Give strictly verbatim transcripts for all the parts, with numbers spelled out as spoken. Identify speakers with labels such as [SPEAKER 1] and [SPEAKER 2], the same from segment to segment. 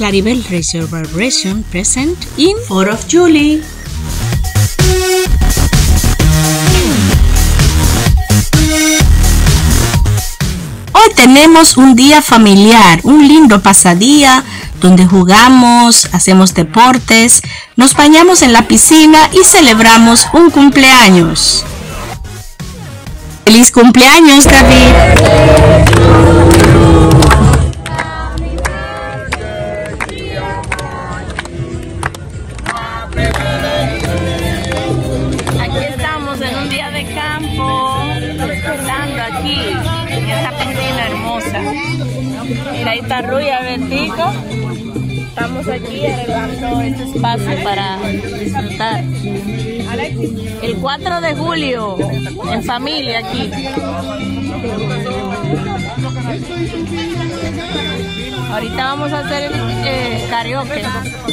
[SPEAKER 1] Claribel Razor Vibration present in fourth of July. Hoy tenemos un día familiar, un lindo pasadía donde jugamos, hacemos deportes, nos bañamos en la piscina y celebramos un cumpleaños. ¡Feliz cumpleaños, David!
[SPEAKER 2] Aquí estamos en un día de campo, disfrutando aquí, en esta piscina hermosa. Mira, ahí está Rui y Albertico. Estamos aquí arreglando este espacio para disfrutar. El cuatro de julio, en familia aquí. Ahorita vamos a hacer eh, karaoke.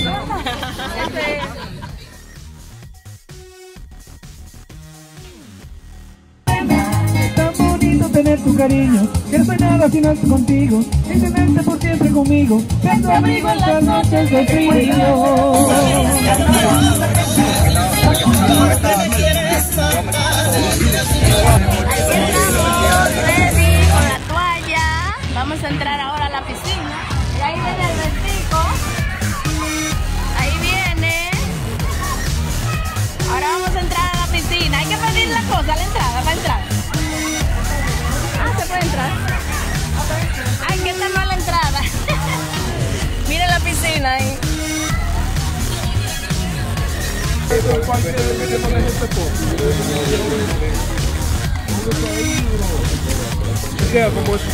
[SPEAKER 3] Tener tu cariño, que no soy nada si no estoy contigo, y tenerte por siempre conmigo, que tu abrigo en las noches de frío.
[SPEAKER 2] Ready con la toalla. Vamos a entrar ahora a la piscina. Y ahí viene el vestido. Ahí viene. Ahora vamos a entrar a la piscina. Hay que pedir la cosa a la entrada para entrar. ¿Se puede entrar? Ay, que esta no es la entrada. Miren la piscina ahí.
[SPEAKER 3] Queda como eso.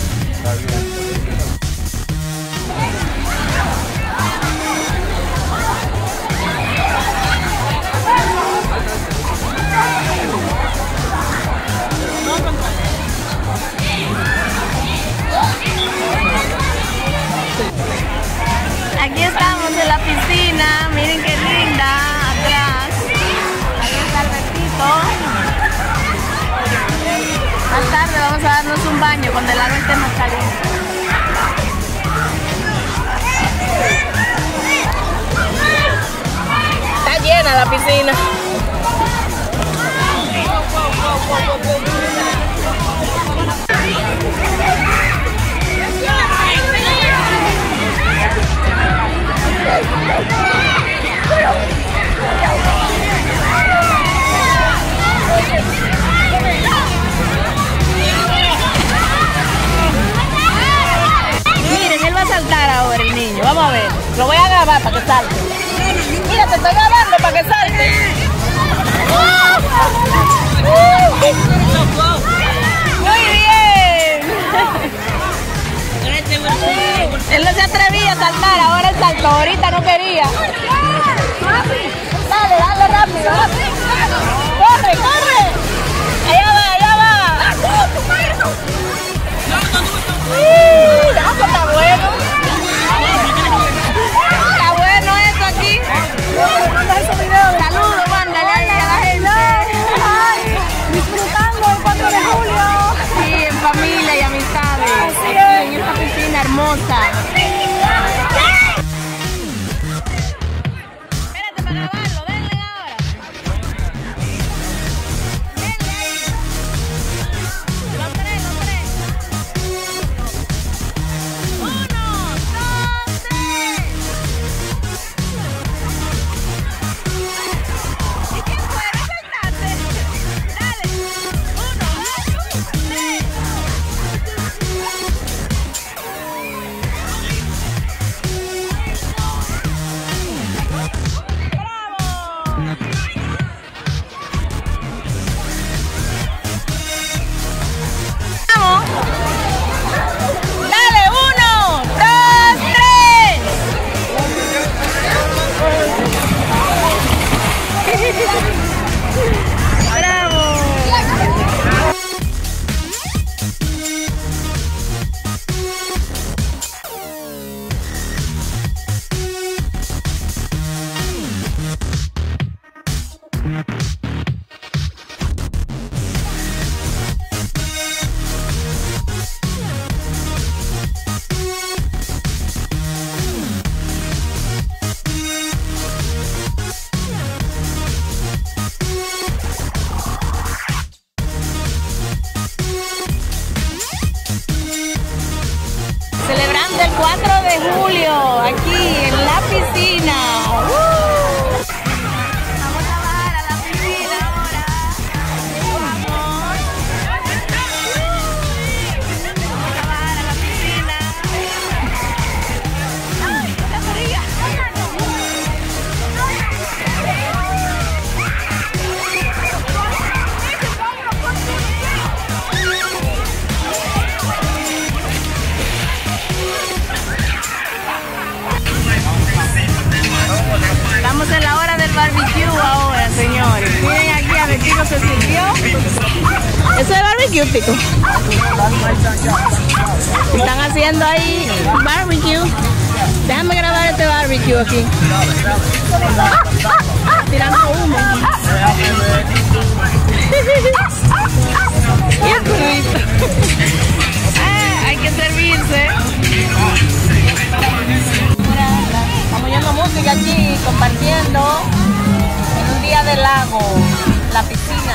[SPEAKER 2] Aquí estamos en la piscina, miren qué linda, atrás. Ahí está el vestido. Más tarde vamos a darnos un baño cuando el agua esté más caliente. Está llena la piscina. Miren, él va a saltar ahora, el niño. Vamos a ver. Lo voy a grabar para que salte. Mira, te estoy grabando para que salte. Muy bien. Él no se atrevía a saltar, ahora él saltó, ahorita no quería. Dale, dale rápido. Corre, corre. Allá va, allá va. Uh, ya, está bueno. Está bueno eso aquí. Saludos, mándale ahí a la gente. Disfrutando el cuatro de julio. Sí, en familia y amistades. Aquí en esta piscina hermosa. Espérate para grabarlo, denle ahora. Denle ahí. Los tres, los tres. Uno. se sirvió. Eso es barbecue, pico. Están haciendo ahí barbecue. Déjame grabar este barbecue aquí. Tirando humo. Y el culito. Ah, hay que servirse. Estamos oyendo música aquí, compartiendo en un día de lago, la piscina.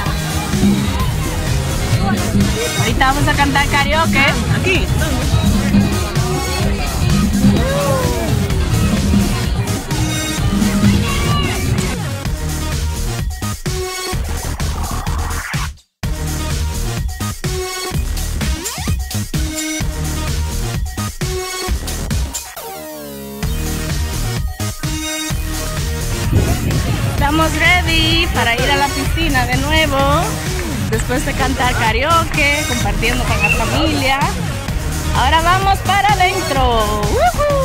[SPEAKER 2] Ahorita vamos a cantar karaoke. Aquí. Estamos ready para ir a la piscina de nuevo, después de cantar karaoke, compartiendo con la familia. Ahora vamos para adentro. ¡Woohoo!